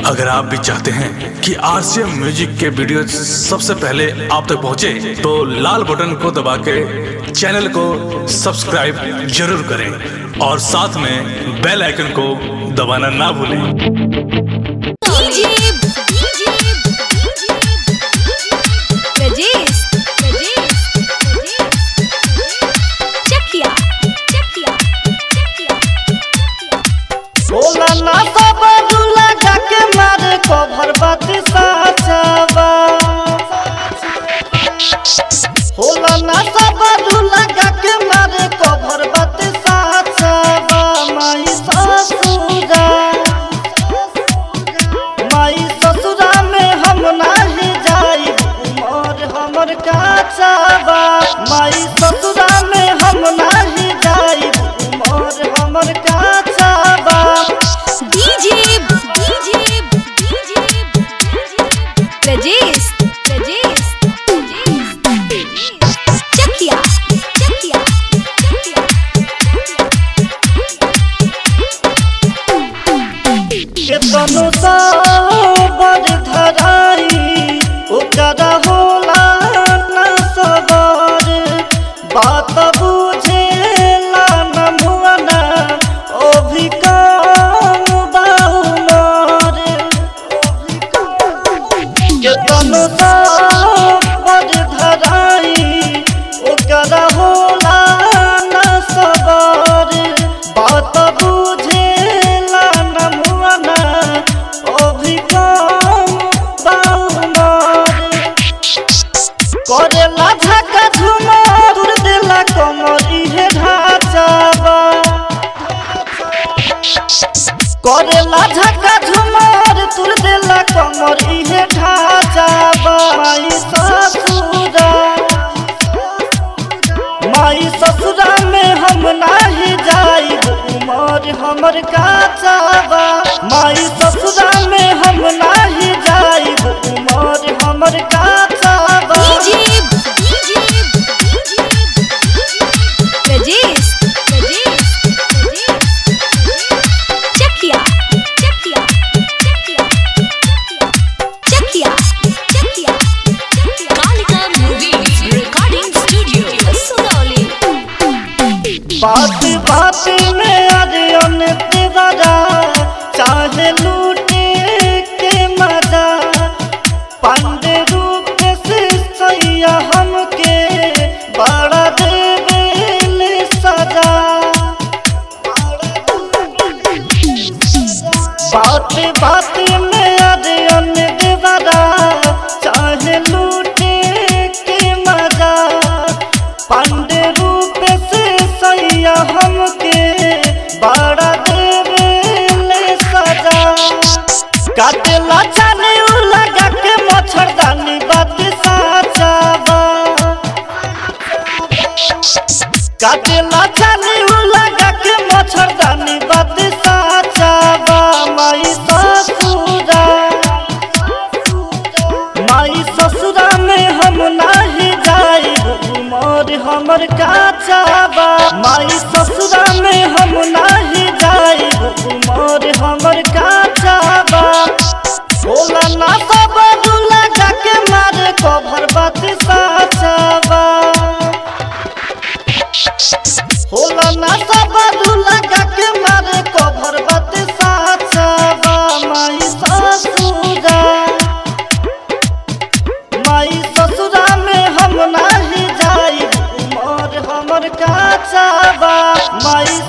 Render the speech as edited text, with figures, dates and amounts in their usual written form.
अगर आप भी चाहते हैं कि आरसीएम म्यूजिक के वीडियो सबसे पहले आप तक पहुंचे, तो लाल बटन को दबा के चैनल को सब्सक्राइब जरूर करें और साथ में बेल आइकन को दबाना ना भूलें। होला ना सब लगा के मारे कभर बात साचबा माई ससुरा में हम नाही जाई उमर हमर काचबा माई ससुरा में हम नाही जाई उमर हमर काचबा। डीजे रजेश केतनो साबर धराई ओकरा होला ना सबर बात बुझेला न मुआना अभी काम बाउमर केतनो साबर धराई ओकरा होला ना सबर बात बुझेला न मुआना अभी काम बाउमर करेला झका झुमर दूर देला कमर इहे ढाचाबा करेला झका झुमर दूर देला कमर इहे ढाचाबा। माई ससुरा में हम नाही जाई उमर हमर काचबा माई ससुरा में हम नाही जाई उमर हमर काचबा। बात बात में अरियन दीवारा चाहे लूटे के मजा पांडे रूप से सैया हमके बड़ा देवेले सजा बात बात में अरियन दीवारा चाहे लूटे के मजा पांडे रूप से सैया हमके बड़ा देवेले सजा काटेला जाने लगा के मच्छरदानी बात साचबा काटेला जाने लगा के मच्छरदानी बात साचबा। माई ससुरा में हम नाही जाई उमर हमर काचबा माई ससुरा में हम नाही जाई उमर हमर काचबा। होला ना सब लगा के मारे कभर बात साचबा होला ना सब लगा के मारे कभर बात साचबा। माई ससुरा में हम नाही जाई उमर हमर काचबा माई